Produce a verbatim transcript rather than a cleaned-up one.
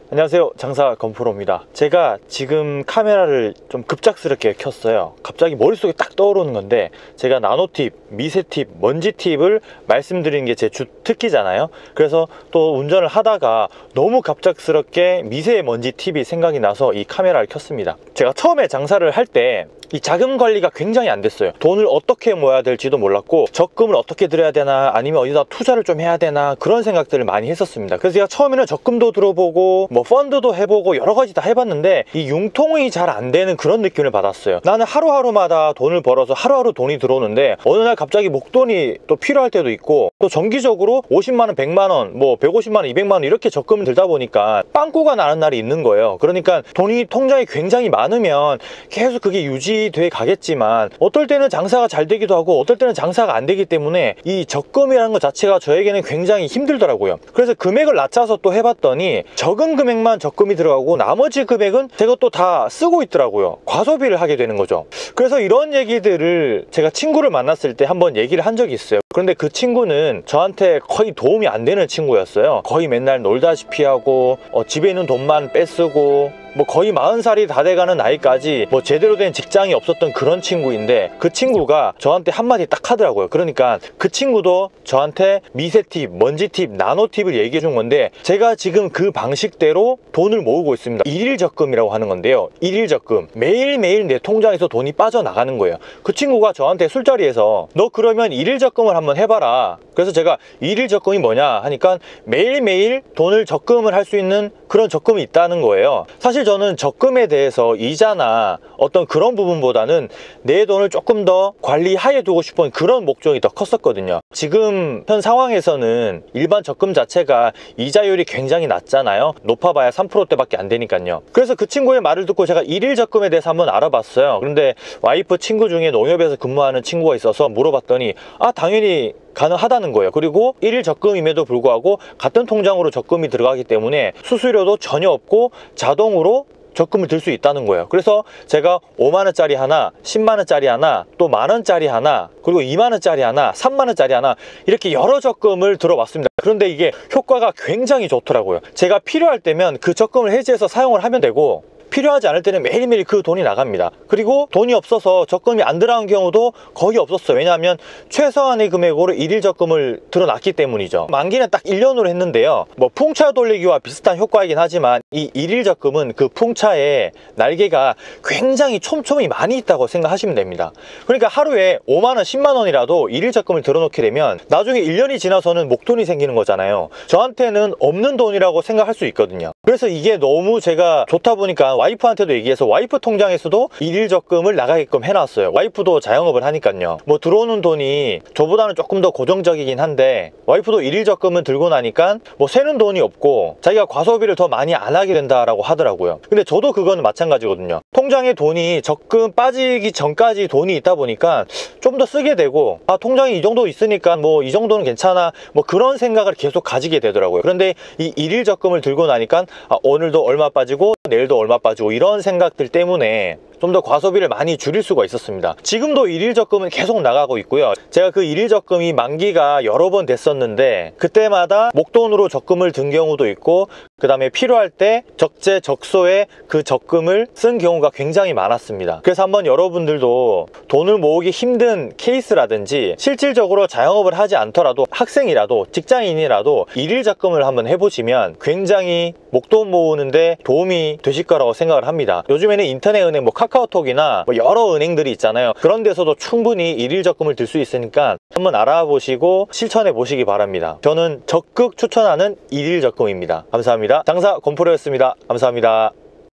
안녕하세요, 장사 건프로입니다. 제가 지금 카메라를 좀 급작스럽게 켰어요. 갑자기 머릿속에 딱 떠오르는 건데, 제가 나노팁, 미세팁, 먼지팁을 말씀드리는 게 제 주 특기잖아요. 그래서 또 운전을 하다가 너무 갑작스럽게 미세먼지 팁이 생각이 나서 이 카메라를 켰습니다. 제가 처음에 장사를 할 때 이 자금 관리가 굉장히 안 됐어요. 돈을 어떻게 모아야 될지도 몰랐고, 적금을 어떻게 들여야 되나, 아니면 어디다 투자를 좀 해야 되나, 그런 생각들을 많이 했었습니다. 그래서 제가 처음에는 적금도 들어보고 뭐 펀드도 해보고 여러 가지 다 해봤는데, 이 융통이 잘 안 되는 그런 느낌을 받았어요. 나는 하루하루마다 돈을 벌어서 하루하루 돈이 들어오는데, 어느 날 갑자기 목돈이 또 필요할 때도 있고, 또 정기적으로 오십만 원, 백만 원, 뭐 백오십만 원, 이백만 원 이렇게 적금을 들다 보니까 빵꾸가 나는 날이 있는 거예요. 그러니까 돈이 통장에 굉장히 많으면 계속 그게 유지 돼 가겠지만, 어떨 때는 장사가 잘 되기도 하고 어떨 때는 장사가 안 되기 때문에 이 적금이라는 것 자체가 저에게는 굉장히 힘들더라고요. 그래서 금액을 낮춰서 또 해봤더니 적은 금액만 적금이 들어가고 나머지 금액은 제가 또 다 쓰고 있더라고요. 과소비를 하게 되는 거죠. 그래서 이런 얘기들을 제가 친구를 만났을 때 한번 얘기를 한 적이 있어요. 그런데 그 친구는 저한테 거의 도움이 안 되는 친구였어요. 거의 맨날 놀다시피 하고 어, 집에 있는 돈만 뺏쓰고, 뭐 거의 마흔 살이 다 돼가는 나이까지 뭐 제대로 된 직장이 없었던 그런 친구인데, 그 친구가 저한테 한마디 딱 하더라고요. 그러니까 그 친구도 저한테 미세팁, 먼지팁, 나노팁을 얘기해 준 건데, 제가 지금 그 방식대로 돈을 모으고 있습니다. 일일 적금이라고 하는 건데요, 일일 적금, 매일매일 내 통장에서 돈이 빠져나가는 거예요. 그 친구가 저한테 술자리에서 너 그러면 일일 적금을 한번 해봐라. 그래서 제가 일일 적금이 뭐냐 하니까 매일매일 돈을 적금을 할 수 있는 그런 적금이 있다는 거예요. 사실 저는 적금에 대해서 이자나 어떤 그런 부분보다는 내 돈을 조금 더 관리하에 두고 싶은 그런 목적이 더 컸었거든요. 지금 현 상황에서는 일반 적금 자체가 이자율이 굉장히 낮잖아요. 높아봐야 삼 퍼센트대밖에 안 되니까요. 그래서 그 친구의 말을 듣고 제가 일일 적금에 대해서 한번 알아봤어요. 그런데 와이프 친구 중에 농협에서 근무하는 친구가 있어서 물어봤더니 아, 당연히 가능하다는 거예요. 그리고 일일 적금임에도 불구하고 같은 통장으로 적금이 들어가기 때문에 수수료도 전혀 없고 자동으로 적금을 들 수 있다는 거예요. 그래서 제가 오만 원짜리 하나, 십만 원짜리 하나, 또 만 원짜리 하나, 그리고 이만 원짜리 하나, 삼만 원짜리 하나, 이렇게 여러 적금을 들어봤습니다. 그런데 이게 효과가 굉장히 좋더라고요. 제가 필요할 때면 그 적금을 해지해서 사용을 하면 되고, 필요하지 않을 때는 매일매일 그 돈이 나갑니다. 그리고 돈이 없어서 적금이 안 들어간 경우도 거의 없었어요. 왜냐하면 최소한의 금액으로 일일 적금을 들어놨기 때문이죠. 만기는 딱 일 년으로 했는데요, 뭐 풍차 돌리기와 비슷한 효과이긴 하지만 이 일일 적금은 그 풍차에 날개가 굉장히 촘촘히 많이 있다고 생각하시면 됩니다. 그러니까 하루에 오만 원, 십만 원이라도 일일 적금을 들어놓게 되면 나중에 일 년이 지나서는 목돈이 생기는 거잖아요. 저한테는 없는 돈이라고 생각할 수 있거든요. 그래서 이게 너무 제가 좋다 보니까 와이프한테도 얘기해서 와이프 통장에서도 일일 적금을 나가게끔 해놨어요. 와이프도 자영업을 하니까요. 뭐 들어오는 돈이 저보다는 조금 더 고정적이긴 한데, 와이프도 일일 적금은 들고 나니까 뭐 새는 돈이 없고 자기가 과소비를 더 많이 안 하게 된다라고 하더라고요. 근데 저도 그건 마찬가지거든요. 통장에 돈이 적금 빠지기 전까지 돈이 있다 보니까 좀 더 쓰게 되고, 아, 통장이 이 정도 있으니까 뭐 이 정도는 괜찮아, 뭐 그런 생각을 계속 가지게 되더라고요. 그런데 이 일일 적금을 들고 나니까 아, 오늘도 얼마 빠지고 내일도 얼마 빠지고 이런 생각들 때문에 좀 더 과소비를 많이 줄일 수가 있었습니다. 지금도 일일 적금은 계속 나가고 있고요. 제가 그 일일 적금이 만기가 여러 번 됐었는데, 그때마다 목돈으로 적금을 든 경우도 있고, 그 다음에 필요할 때 적재적소에 그 적금을 쓴 경우가 굉장히 많았습니다. 그래서 한번 여러분들도 돈을 모으기 힘든 케이스라든지, 실질적으로 자영업을 하지 않더라도 학생이라도 직장인이라도 일일 적금을 한번 해보시면 굉장히 목돈 모으는데 도움이 되실 거라고 생각을 합니다. 요즘에는 인터넷 은행, 뭐 카카오톡이나 뭐 여러 은행들이 있잖아요. 그런 데서도 충분히 일일 적금을 들 수 있으니까 한번 알아보시고 실천해 보시기 바랍니다. 저는 적극 추천하는 일일 적금입니다. 감사합니다. 장사 건프로였습니다. 감사합니다.